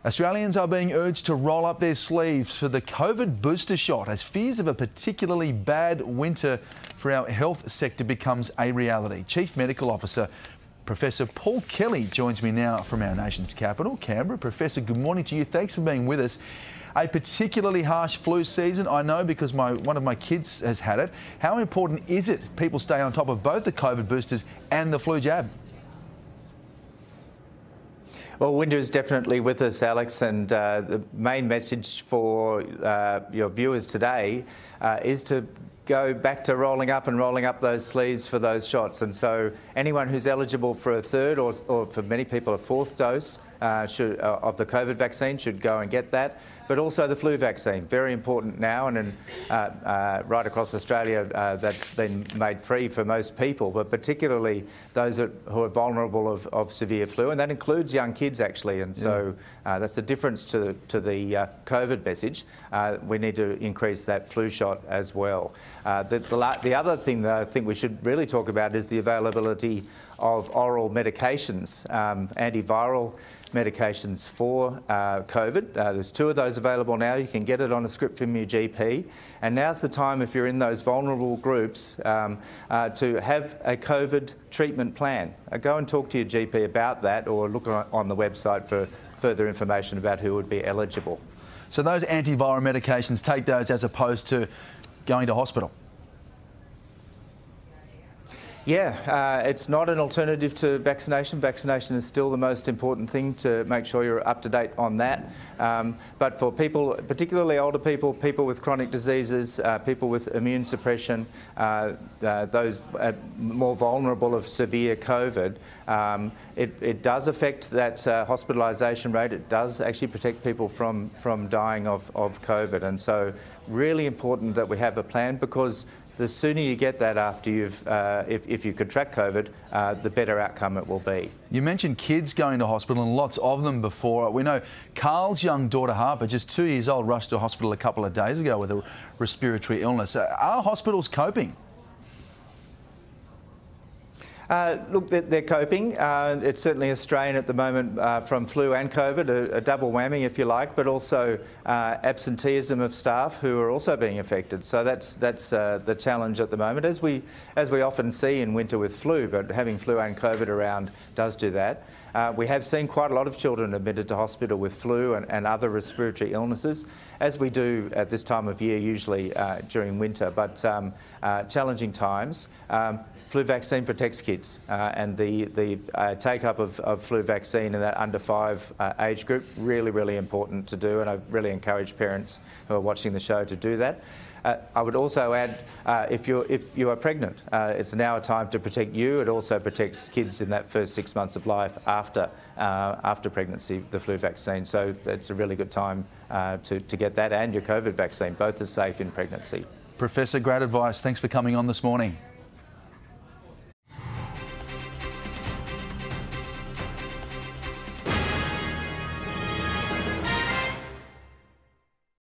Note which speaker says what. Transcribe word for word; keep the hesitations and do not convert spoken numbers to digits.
Speaker 1: Australians are being urged to roll up their sleeves for the COVID booster shot as fears of a particularly bad winter for our health sector becomes a reality. Chief Medical Officer Professor Paul Kelly joins me now from our nation's capital, Canberra. Professor, good morning to you. Thanks for being with us. A particularly harsh flu season, I know, because my one of my kids has had it. How important is it people stay on top of both the COVID boosters and the flu jab?
Speaker 2: Well, winter is definitely with us, Alex, and uh, the main message for uh, your viewers today uh, is to go back to rolling up and rolling up those sleeves for those shots. And so anyone who's eligible for a third or, or for many people a fourth dose uh, should, uh, of the COVID vaccine should go and get that. But also the flu vaccine, very important now, and in, uh, uh, right across Australia uh, that's been made free for most people, but particularly those that, who are vulnerable of, of severe flu, and that includes young kids actually. And so uh, that's a difference to, to the uh, COVID message. Uh, we need to increase that flu shot as well. Uh, the, the, the other thing that I think we should really talk about is the availability of oral medications, um, antiviral medications for uh, COVID. Uh, there's two of those available now. You can get it on a script from your G P. And now's the time, if you're in those vulnerable groups, um, uh, to have a COVID treatment plan. Uh, go and talk to your G P about that, or look on, on the website for further information about who would be eligible.
Speaker 1: So those antiviral medications, take those as opposed to going to hospital?
Speaker 2: Yeah, uh, it's not an alternative to vaccination. Vaccination is still the most important thing to make sure you're up to date on that. Um, but for people, particularly older people, people with chronic diseases, uh, people with immune suppression, uh, uh, those uh, more vulnerable of severe COVID, um, it, it does affect that uh, hospitalisation rate. It does actually protect people from, from dying of, of COVID. And so really important that we have a plan, because the sooner you get that after you've, uh, if, if you contract COVID, uh, the better outcome it will be.
Speaker 1: You mentioned kids going to hospital, and lots of them before. We know Carl's young daughter Harper, just two years old, rushed to hospital a couple of days ago with a respiratory illness. Are hospitals coping?
Speaker 2: Uh, look, they're, they're coping. Uh, it's certainly a strain at the moment uh, from flu and COVID, a, a double whammy if you like, but also uh, absenteeism of staff who are also being affected. So that's that's uh, the challenge at the moment, as we as we often see in winter with flu. But having flu and COVID around does do that. Uh, we have seen quite a lot of children admitted to hospital with flu and, and other respiratory illnesses, as we do at this time of year, usually uh, during winter, but um, uh, challenging times. Um, flu vaccine protects kids, uh, and the, the uh, take-up of, of flu vaccine in that under five uh, age group, really, really important to do, and I really encourage parents who are watching the show to do that. Uh, I would also add, uh, if, you're, if you are pregnant, uh, it's now a time to protect you. It also protects kids in that first six months of life after, uh, after pregnancy, the flu vaccine. So it's a really good time uh, to, to get that and your COVID vaccine. Both are safe in pregnancy.
Speaker 1: Professor, great advice. Thanks for coming on this morning.